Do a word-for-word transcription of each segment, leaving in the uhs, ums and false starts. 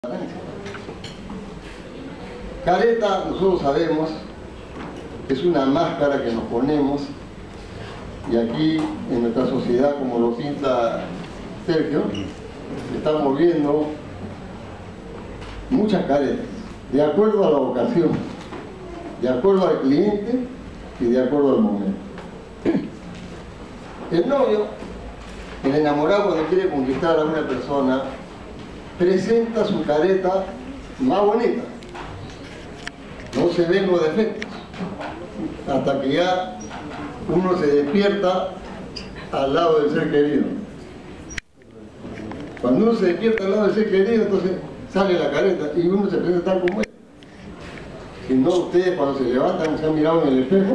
Careta, nosotros sabemos, es una máscara que nos ponemos, y aquí en nuestra sociedad, como lo pinta Sergio, estamos viendo muchas caretas, de acuerdo a la ocasión, de acuerdo al cliente y de acuerdo al momento. El novio, el enamorado, cuando quiere conquistar a una persona, presenta su careta más bonita. No se ven los defectos, hasta que ya uno se despierta al lado del ser querido. Cuando uno se despierta al lado del ser querido, entonces sale la careta y uno se presenta tal como es. Si no, ustedes cuando se levantan se han mirado en el espejo,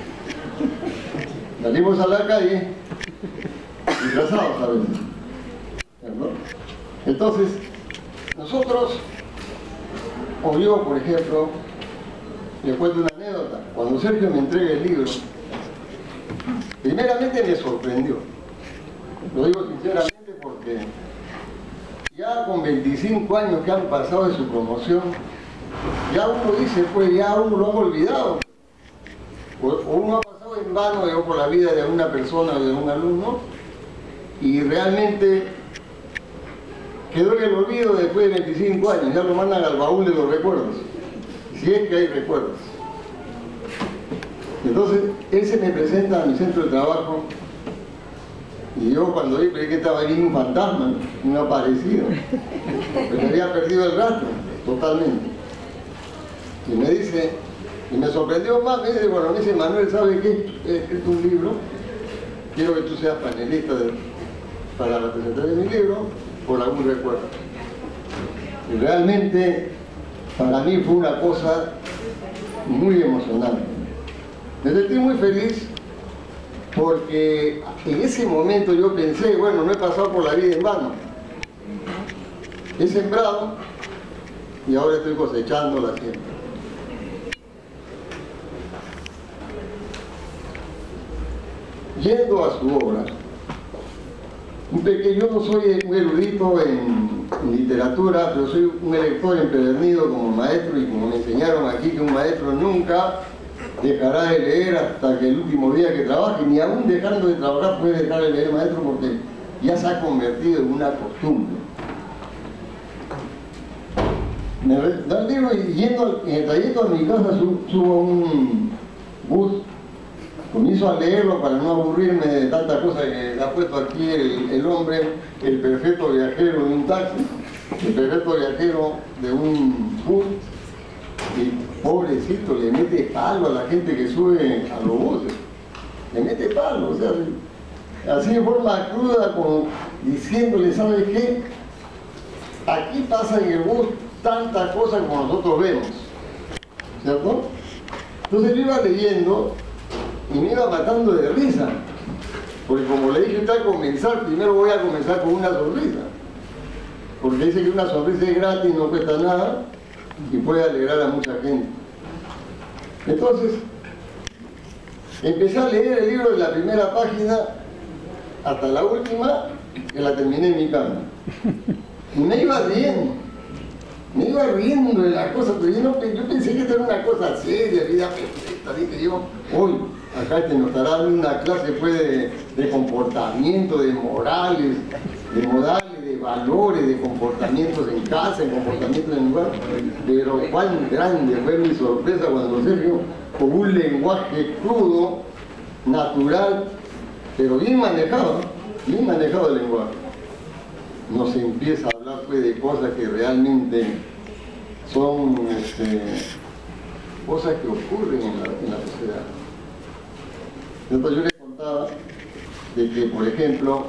salimos a la calle disfrazados a veces, ¿no? Entonces, nosotros, o yo por ejemplo, les cuento una anécdota. Cuando Sergio me entrega el libro, primeramente me sorprendió. Lo digo sinceramente porque ya con veinticinco años que han pasado de su promoción, ya uno dice, pues ya uno lo ha olvidado. O, o uno ha pasado en vano digamos, por la vida de una persona o de un alumno, y realmente quedó en el olvido después de veinticinco años, ya lo mandan al baúl de los recuerdos. Si es que hay recuerdos. Entonces, él se me presenta a mi centro de trabajo y yo cuando vi creí que estaba ahí un fantasma, un aparecido, pero había perdido el rastro, totalmente. Y me dice, y me sorprendió más, me dice, bueno, me dice, Manuel, ¿sabe qué? He escrito un libro, quiero que tú seas panelista de, para la presentación de mi libro, por algún recuerdo. Y realmente, para mí fue una cosa muy emocionante. Me sentí muy feliz porque en ese momento yo pensé, bueno, no he pasado por la vida en vano. He sembrado y ahora estoy cosechando la siembra. Yendo a su obra, un pequeño, yo no soy un erudito en, en literatura, pero soy un lector empedernido como maestro, y como me enseñaron aquí que un maestro nunca dejará de leer hasta que el último día que trabaje, ni aún dejando de trabajar puede dejar de leer, maestro, porque ya se ha convertido en una costumbre. Me da el libro y yendo, en el trayecto a mi casa subo un bus. Comienzo a leerlo para no aburrirme de tanta cosa que ha puesto aquí el, el hombre, el perfecto viajero de un taxi, el perfecto viajero de un bus, y pobrecito le mete palo a la gente que sube a los buses, le mete palo, o sea, así de forma cruda, como diciéndole, ¿sabes qué? Aquí pasa en el bus tantas cosas como nosotros vemos, ¿cierto? Entonces yo iba leyendo y me iba matando de risa, porque como le dije al comenzar, primero voy a comenzar con una sonrisa, porque dice que una sonrisa es gratis, no cuesta nada y puede alegrar a mucha gente. Entonces empecé a leer el libro de la primera página hasta la última, que la terminé en mi cama, y me iba riendo me iba riendo de las cosas, pero yo, no, yo pensé que esto era una cosa seria, vida perfecta, dije yo, hoy acá este nos estará dando una clase pues, de, de comportamiento, de morales, de modales, de valores, de comportamientos en casa, de comportamientos en el lugar. Pero cuán grande fue mi sorpresa cuando Sergio, con un lenguaje crudo, natural, pero bien manejado, bien manejado el lenguaje, nos empieza a hablar pues, de cosas que realmente son este, cosas que ocurren en la, en la sociedad. Entonces yo les contaba de que, por ejemplo,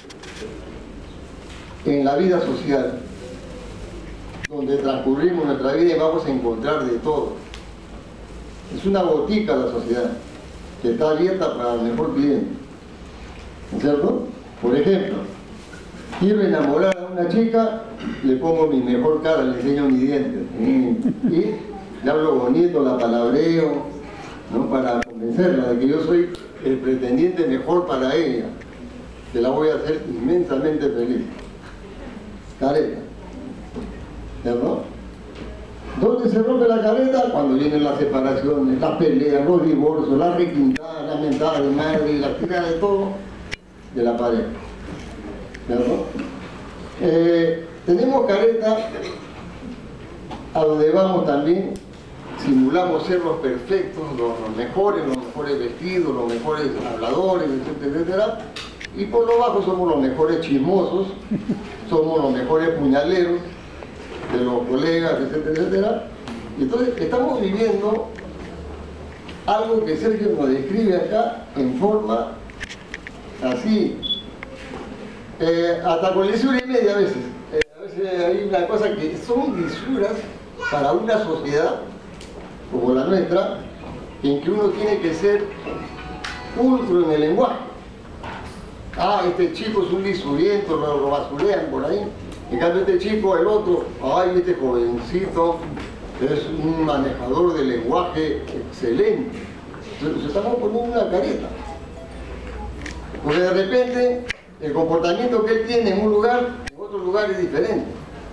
en la vida social, donde transcurrimos nuestra vida, vamos a encontrar de todo. Es una botica la sociedad, que está abierta para el mejor cliente, ¿no es cierto? Por ejemplo, quiero enamorar a una chica, le pongo mi mejor cara, le enseño mis dientes, y le hablo bonito, la palabreo, ¿no? Para convencerla de que yo soy el pretendiente mejor para ella, que la voy a hacer inmensamente feliz. Careta. ¿no? ¿Dónde se rompe la careta? Cuando vienen las separaciones, las peleas, los divorcios, las requintadas, las mentadas de madre, la tira de todo de la pareja. ¿No? Eh, tenemos careta a donde vamos también, simulamos ser los perfectos, los, los mejores, los mejores vestidos, los mejores habladores, etcétera, etcétera. Y por lo bajo somos los mejores chismosos, somos los mejores puñaleros de los colegas, etcétera, etcétera. Y entonces estamos viviendo algo que Sergio nos describe acá en forma así, eh, hasta con lisura y media a veces. Eh, a veces hay una cosa que son lisuras para una sociedad como la nuestra, en que uno tiene que ser pulcro en el lenguaje. Ah, este chico es un lisuriento, lo, lo basurean por ahí. En cambio este chico, el otro, ay, este jovencito es un manejador de lenguaje excelente. Entonces estamos poniendo una careta. Porque de repente el comportamiento que él tiene en un lugar, en otro lugar es diferente.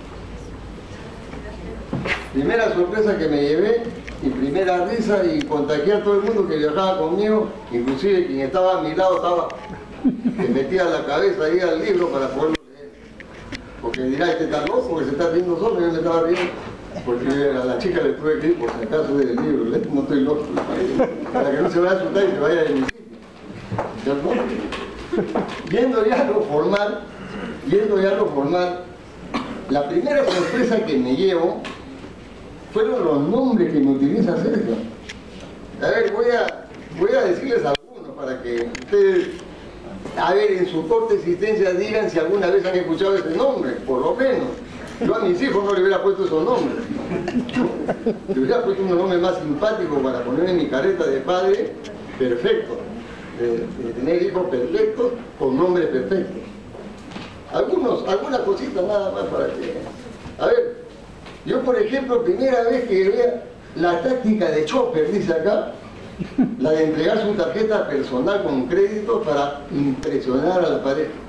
Primera sorpresa que me llevé y primera risa, y contagié a todo el mundo que viajaba conmigo, inclusive quien estaba a mi lado estaba que metía la cabeza ahí al libro para poderlo leer. Porque dirá, este está loco, porque se está riendo solo, y yo me estaba riendo. Porque a la chica le tuve que ir por si acaso del libro, no estoy loco, para que no se vaya a asustar y se vaya de mi sitio. ¿Cierto? Yendo ya a lo formal, yendo ya a lo formal, la primera sorpresa que me llevo fueron los nombres que me utiliza Sergio. A ver, voy a, voy a decirles algunos para que ustedes, a ver, en su corta existencia digan si alguna vez han escuchado ese nombre, por lo menos. Yo a mis hijos no le hubiera puesto esos nombres. Le hubiera puesto un nombre más simpático para poner en mi careta de padre perfecto. De, de tener hijos perfectos con nombres perfectos. Algunos, algunas cositas nada más para que... A ver, yo por ejemplo, primera vez que vea la táctica de Chopper, dice acá, la de entregar su tarjeta personal con crédito para impresionar a la pareja.